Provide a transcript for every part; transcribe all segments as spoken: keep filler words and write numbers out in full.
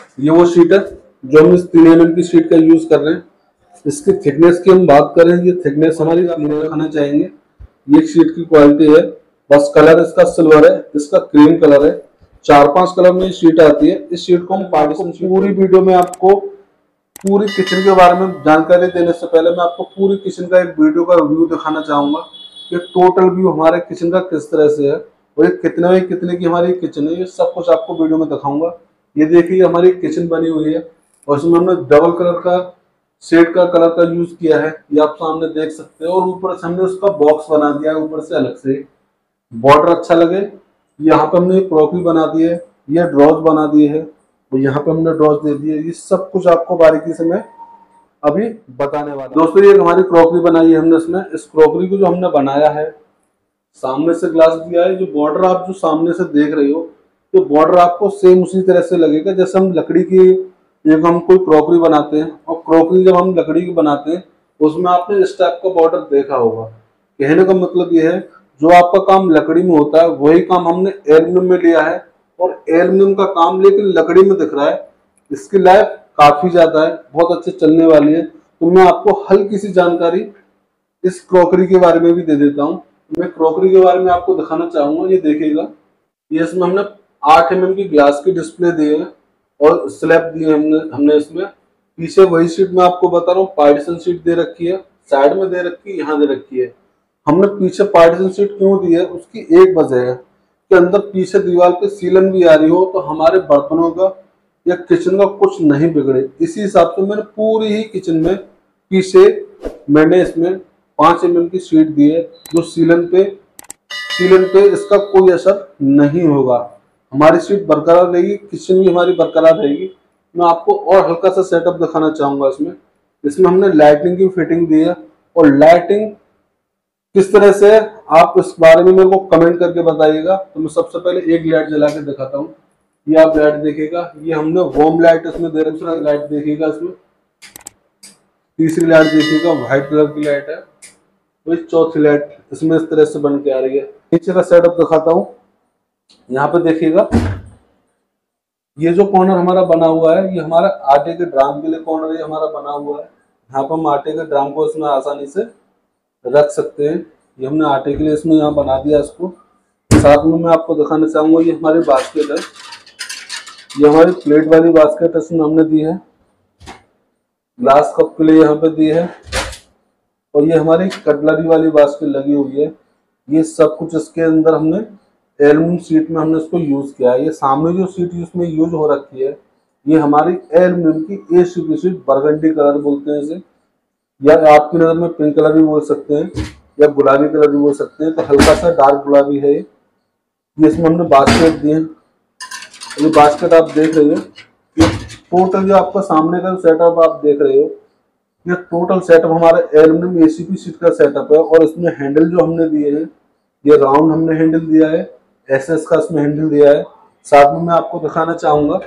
ये वो शीट है जो हम इस तीन एम एम की शीट का यूज कर रहे हैं। इसकी थिकनेस की हम बात करें, ये थिकनेस हमारी रखना चाहेंगे। ये शीट की क्वालिटी है, बस कलर इसका सिल्वर है, इसका क्रीम कलर है, चार पांच कलर में शीट आती है। इस शीट को हम पार्टीशन, पूरी वीडियो में आपको पूरी किचन के बारे में जानकारी देने से पहले मैं आपको पूरी किचन का एक वीडियो का व्यू दिखाना चाहूंगा कि टोटल व्यू हमारे किचन का किस तरह से है और ये कितने में कितने की हमारी किचन है, ये सब कुछ आपको वीडियो में दिखाऊंगा। ये देखिए हमारी किचन बनी हुई है और इसमें हमने डबल कलर का शेड का कलर का यूज किया है, ये आप सामने देख सकते हैं। और ऊपर से हमने उसका बॉक्स बना दिया है ऊपर से अलग से, बॉर्डर अच्छा लगे। यहाँ पे हमने क्रॉकरी बना दी है, ये ड्रॉज बना दिए है और यहाँ पे हमने ड्रॉज दे दिए। ये सब कुछ आपको बारीकी से मैं अभी बताने वाला हूं। दोस्तों ये हमारी क्रॉकरी बनाई है हमने। इसमें इस क्रॉकरी को जो हमने बनाया है, सामने से ग्लास दिया है। जो बॉर्डर आप जो सामने से देख रहे हो, तो बॉर्डर आपको सेम उसी तरह से लगेगा जैसे हम लकड़ी की एक हम कोई क्रॉकरी बनाते हैं। और क्रॉकरी जब हम लकड़ी की बनाते हैं उसमें आपने इस टाइप का बॉर्डर देखा होगा। कहने का मतलब ये है, जो आपका काम लकड़ी में होता है वही काम हमने एल्यूमिनियम में लिया है और एल्यूमिनियम का काम लेकिन लकड़ी में दिख रहा है। इसकी लाइफ काफी ज्यादा है, बहुत अच्छे चलने वाली है। तो मैं आपको हल्की सी जानकारी इस क्रॉकरी के बारे में भी दे देता हूँ। मैं क्रॉकरी के बारे में आपको दिखाना चाहूंगा। ये देखिएगा, ये इसमें हमने आठ एम एम की ग्लास की डिस्प्ले दी है और स्लैब दी है हमने हमने इसमें। पीछे वही शीट मैं आपको बता रहा हूँ, पार्टीशन शीट दे रखी है, साइड में दे रखी है, यहाँ दे रखी है। हमने पीछे पार्टीशन शीट क्यों दी है, उसकी एक वजह है कि अंदर पीछे दीवार पे सीलन भी आ रही हो तो हमारे बर्तनों का या किचन का कुछ नहीं बिगड़े। इसी हिसाब से मैंने पूरी ही किचन में पीछे मैंने इसमें पांच एम एम की शीट दी है, जो सीलन पे सीलन पे इसका कोई असर नहीं होगा। हमारी शीट बरकरार रहेगी, किचन भी हमारी बरकरार रहेगी। मैं आपको और हल्का सा सेटअप दिखाना चाहूंगा। इसमें इसमें हमने लाइटिंग की फिटिंग दी है और लाइटिंग किस तरह से आप इस बारे में मेरे को कमेंट करके बताइएगा। तो मैं सबसे पहले एक लाइट जला के दिखाता हूँ। ये आप लाइट देखिएगा, ये हमने वॉर्म लाइट इसमें दे रखा है। लाइट देखिएगा, इसमें तीसरी लाइट देखिएगा व्हाइट कलर की लाइट है। तो चौथी लाइट इसमें इस तरह से बन के आ रही है। नीचे का सेटअप दिखाता हूँ। यहाँ पे देखिएगा, ये जो कॉर्नर हमारा बना हुआ है, ये हमारा आटे के ड्राम के लिए कॉर्नर ये हमारा बना हुआ है। यहाँ पर हम आटे के ड्राम को इसमें आसानी से रख सकते हैं। ये हमने आटे के लिए इसमें यहाँ बना दिया इसको। साथ में मैं आपको दिखाना चाहूंगा, ये हमारी बास्केट है, ये हमारी प्लेट वाली बास्केट इसमें हमने दी है। ग्लास कप के लिए यहाँ पे दी है और ये हमारी कटलरी वाली बास्केट लगी हुई है। ये सब कुछ इसके अंदर हमने एल्यूमिनियम शीट में हमने इसको यूज किया है। ये सामने जो शीट इसमें यूज हो रखी है, ये हमारी एल्यूमिनियम की A C P sheet, burgundy colour बोलते हैं इसे, या आपकी नजर में पिंक कलर भी बोल सकते हैं या गुलाबी कलर भी बोल सकते हैं। तो हल्का सा डार्क गुलाबी है ये। इसमें हमने बास्केट दी है। ये बास्केट आप देख रहे हो, ये टोटल जो आपका सामने का सेटअप आप देख रहे हो, ये टोटल सेटअप हमारा aluminium A C P sheet का सेटअप है। और इसमें हैंडल जो हमने दिए हैं, ये राउंड हमने हैंडल दिया है, एस एस का इसमें हैंडल दिया है। साथ में मैं आपको दिखाना चाहूंगा,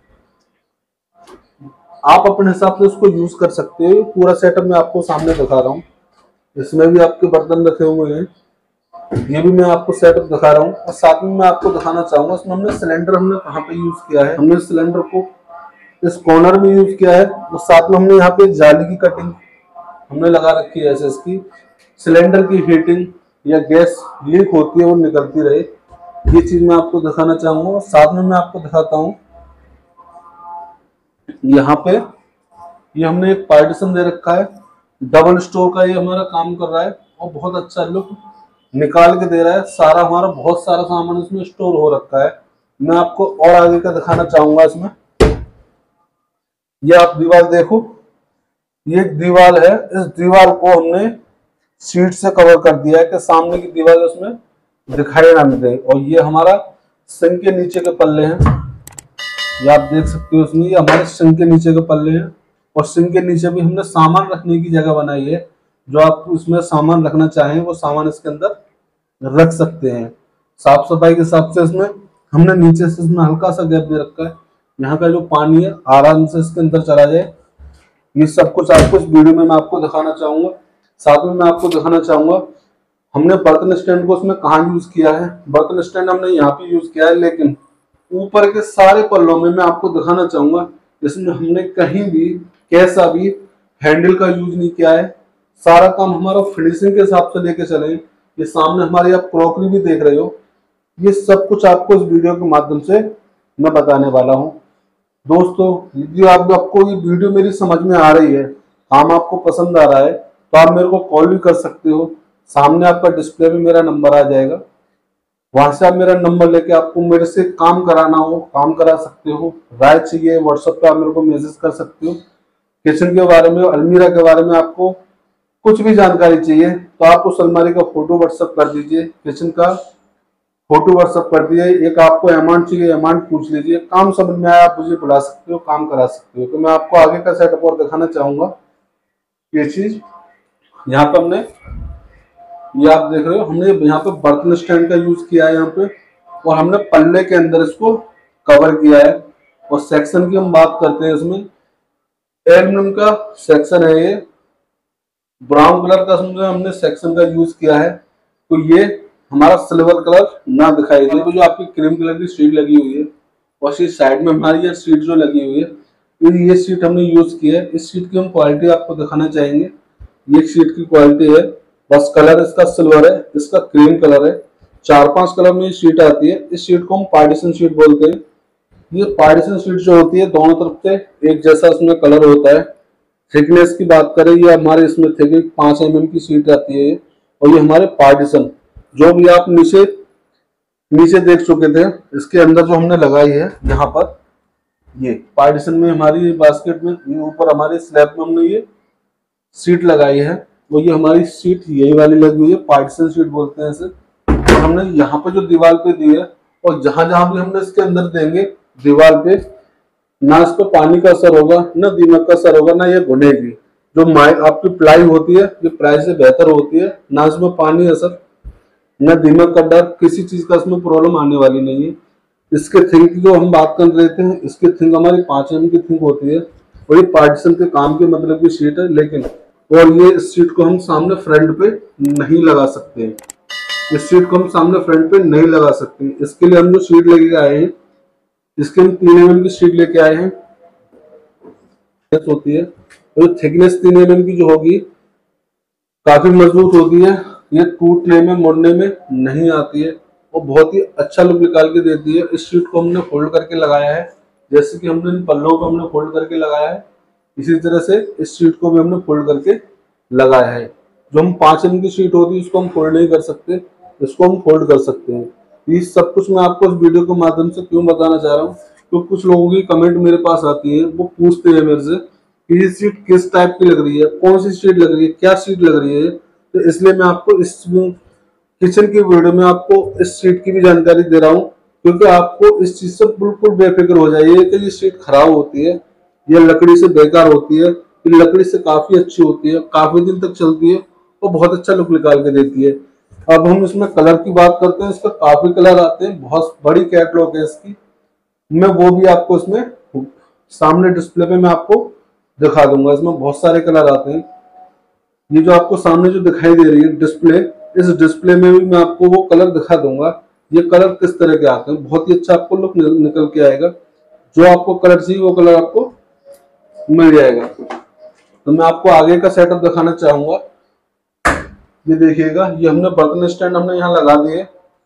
आप अपने हिसाब से उसको यूज कर सकते हो। पूरा सेटअप मैं आपको सामने दिखा रहा हूँ। इसमें भी आपके बर्तन रखे हुए हैं, ये भी मैं आपको सेटअप दिखा रहा हूँ। और साथ में मैं आपको दिखाना चाहूंगा, इसमें हमने सिलेंडर हमने कहाँ पे यूज किया है। हमने सिलेंडर को इस कॉर्नर में यूज किया है और साथ में हमने यहाँ पे जाली की कटिंग हमने लगा रखी है। ऐसे इसकी सिलेंडर की हीटिंग या गैस लीक होती है वो निकलती रहे, ये चीज मैं आपको दिखाना चाहूंगा। साथ में मैं आपको दिखाता हूँ, यहाँ पे ये हमने एक पार्टीशन दे रखा है, डबल स्टोर का ये हमारा काम कर रहा है और बहुत अच्छा लुक निकाल के दे रहा है। सारा हमारा बहुत सारा सामान इसमें स्टोर हो रखा है। मैं आपको और आगे का दिखाना चाहूंगा। इसमें ये आप दीवार देखो, ये एक दीवार है, इस दीवार को हमने शीट से कवर कर दिया है कि सामने की दीवार उसमें दिखाई ना दे। और ये हमारा सिंक के नीचे के पल्ले हैं, ये आप देख सकते हो। उसमें ये हमारे सिंक के नीचे के पल्ले हैं और सिंक के नीचे भी हमने सामान रखने की जगह बनाई है। जो आप उसमें सामान रखना चाहें वो सामान इसके अंदर रख सकते हैं। साफ सफाई के हिसाब से इसमें हमने नीचे से इसमें हल्का सा गैप दे रखा है, यहाँ का जो पानी है आराम से इसके अंदर चला जाए। ये सब कुछ आपको इस वीडियो में मैं आपको दिखाना चाहूंगा। साथ में मैं आपको दिखाना चाहूंगा हमने बर्तन स्टैंड को उसमें कहाँ यूज किया है। बर्तन स्टैंड हमने यहाँ पे यूज किया है, लेकिन ऊपर के सारे पल्लों में मैं आपको दिखाना चाहूंगा, इसमें हमने कहीं भी कैसा भी हैंडल का यूज नहीं किया है। सारा काम हमारा फिनिशिंग के हिसाब से लेके चले। ये सामने हमारी आप क्रॉकरी भी देख रहे हो, ये सब कुछ आपको इस वीडियो के माध्यम से मैं बताने वाला हूँ। दोस्तों यदि आप आपको ये वीडियो मेरी समझ में आ रही है, काम आपको पसंद आ रहा है, तो आप मेरे को कॉल भी कर सकते हो। सामने आपका डिस्प्ले में मेरा नंबर आ जाएगा, वहां से आप मेरा नंबर लेके आपको मेरे से काम कराना हो काम करा सकते हो। राय चाहिए व्हाट्सएप पे आप मेरे को मैसेज कर सकते हो। किचन के बारे में, अलमीरा के बारे में आपको कुछ भी जानकारी चाहिए तो आप उस अलमारी का फोटो व्हाट्सएप कर दीजिए, किचन का फोटो व्हाट्सएप कर दिए। एक आपको अमाउंट चाहिए, अमाउंट पूछ लीजिए। काम समझ में आया आप मुझे बुला सकते हो, काम करा सकते हो। तो मैं आपको आगे का सेटअप और दिखाना चाहूंगा। ये चीज यहाँ पे हमने, ये आप देख रहे हो, हमने यहाँ पे बर्तन स्टैंड का यूज किया है यहाँ पे, और हमने पल्ले के अंदर इसको कवर किया है। और सेक्शन की हम बात करते हैं, इसमें एल्यूमिनियम का सेक्शन है, ये ब्राउन कलर का हमने सेक्शन का यूज किया है। तो ये हमारा सिल्वर कलर ना दिखाई दे, तो जो आपकी क्रीम कलर की शीट लगी हुई है, और इस साइड में हमारी ये शीट जो लगी हुई है, ये शीट हमने यूज की है। इस शीट की हम क्वालिटी आपको दिखाना चाहेंगे। ये शीट की क्वालिटी है, बस कलर इसका सिल्वर है, इसका क्रीम कलर है। चार पांच कलर में ये शीट आती है। इस शीट को हम पार्टीशन शीट बोलते हैं। ये पार्टीशन शीट जो होती है, दोनों तरफ से एक जैसा इसमें कलर होता है। थिकनेस की बात करें, ये हमारे इसमें थिकनेस पांच एम एम की शीट आती है। और ये हमारे पार्टीशन जो भी आप नीचे नीचे देख चुके थे, इसके अंदर जो हमने लगाई है यहाँ पर, ये पार्टीशन में हमारी बास्केट में, ये ऊपर हमारे स्लैब में हमने ये सीट लगाई है। वो ये हमारी सीट यही वाली लगी हुई है, पार्टीशन सीट बोलते हैं इसे। और हमने यहाँ पे जो दीवार पे दी है, और जहां जहां भी हमने इसके अंदर देंगे दीवार पे, ना इस पे पानी का असर होगा, ना दीमक का असर होगा, ना ये घुनेगी। जो माई आपकी प्लाई होती है, ये प्लाई से बेहतर होती है। ना इसमें पानी असर, ना दीमक का डर, किसी चीज का इसमें प्रॉब्लम आने वाली नहीं है। इसके थिंक जो हम बात कर रहे थे, इसकी थिंक हमारी पांच एम की थिंक होती है। और ये पार्टीशन के काम के मतलब की शीट है, लेकिन और ये इस शीट को हम सामने फ्रंट पे नहीं लगा सकते हैं। इस शीट को हम सामने फ्रंट पे नहीं लगा सकते। इसके लिए हम जो शीट लेके आए हैं, इसके हम तीन एम एम की शीट लेके आए हैं होती है। और थिकनेस तीन एम एम की जो होगी, काफी मजबूत होती है। ये टूटने में, मुड़ने में नहीं आती है, और बहुत ही अच्छा लुक निकाल के देती है। इस शीट को हमने फोल्ड करके लगाया है, जैसे कि हमने इन पल्लों को हमने फोल्ड करके लगाया है, इसी तरह से इस शीट को भी हमने फोल्ड करके लगाया है। जो हम पांच एम की शीट होती है, उसको हम फोल्ड नहीं कर सकते, इसको हम फोल्ड कर सकते हैं। ये सब कुछ मैं आपको इस वीडियो के माध्यम से क्यों बताना चाह रहा हूँ, तो कुछ लोगों की कमेंट मेरे पास आती है, वो पूछते हैं मेरे से कि ये शीट किस टाइप की लग रही है, कौन सी शीट लग रही है, क्या शीट लग रही है। तो इसलिए मैं आपको इस किचन की वीडियो में आपको इस शीट की भी जानकारी दे रहा हूँ, क्योंकि आपको इस चीज से बिल्कुल बेफिक्र हो जाइए कि ये शीट खराब होती है, ये लकड़ी से बेकार होती है। ये लकड़ी से काफी अच्छी होती है, काफी दिन तक चलती है, और बहुत अच्छा लुक निकाल के देती है। अब हम इसमें कलर की बात करते हैं। इसका काफी कलर आते हैं, बहुत बड़ी कैटलॉग है इसकी। मैं वो भी आपको इसमें सामने डिस्प्ले पे मैं आपको दिखा दूंगा। इसमें बहुत सारे कलर आते हैं। ये जो आपको सामने जो दिखाई दे रही है डिस्प्ले, इस डिस्प्ले में भी मैं आपको वो कलर दिखा दूंगा। ये कलर किस तरह के आते हैं, बहुत ही अच्छा आपको लुक निकल के आएगा। जो आपको कलर चाहिए वो कलर आपको मिल जाएगा। तो मैं आपको आगे का सेटअप दिखाना चाहूंगा। ये देखिएगा, ये हमने बर्तन स्टैंड हमने यहाँ लगा दिए।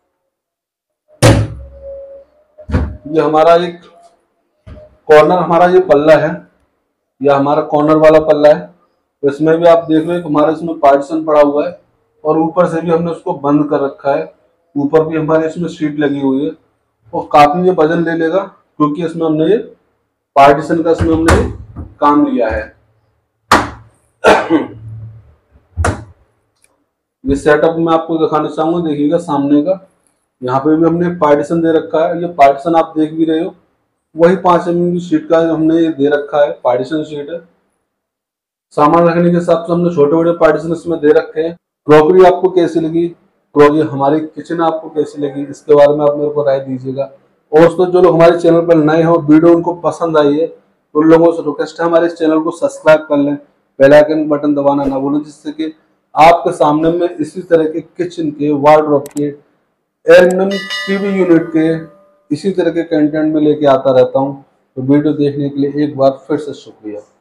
ये हमारा एक कॉर्नर, हमारा ये पल्ला है, यह हमारा कॉर्नर वाला पल्ला है। तो इसमें भी आप देख रहे हैं हमारा इसमें पार्टीशन पड़ा हुआ है, और ऊपर से भी हमने उसको बंद कर रखा है। ऊपर भी हमारे इसमें शीट लगी हुई है, और काफी ये वजन ले लेगा, क्योंकि इसमें हमने ये पार्टीशन का इसमें हमने काम लिया है। ये सेटअप मैं आपको दिखाना चाहूंगा। देखिएगा सामने का, यहाँ पे भी हमने पार्टीशन दे रखा है। ये पार्टीशन आप देख भी रहे हो, वही पांच एम एम की शीट का हमने ये दे रखा है, पार्टीशन शीट है। सामान रखने के हिसाब से हमने छोटे बड़े पार्टीशन इसमें दे रखे हैं। क्रॉकरी आपको कैसी लगी, क्रॉकरी हमारी किचन आपको कैसी लगी, इसके बारे में आप मेरे को राय दीजिएगा। और दोस्तों जो लोग हमारे चैनल पर नए हो, वीडियो उनको पसंद आई है, तो उन लोगों से रिक्वेस्ट है हमारे इस चैनल को सब्सक्राइब कर लें, बेल आइकन बटन दबाना ना भूलें, जिससे कि आपके सामने में इसी तरह के किचन के, वार्डरोब के, एल्यूमिनियम टीवी यूनिट के, इसी तरह के कंटेंट में लेके आता रहता हूँ। तो वीडियो देखने के लिए एक बार फिर से शुक्रिया।